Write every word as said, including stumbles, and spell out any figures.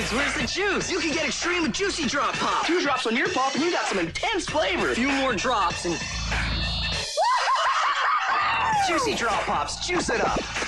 juice. Where's the juice? You can get extreme with Juicy Drop Pop. Two drops on your pop and you got some intense flavor. A few more drops and... Juicy Drop Pops, juice it up.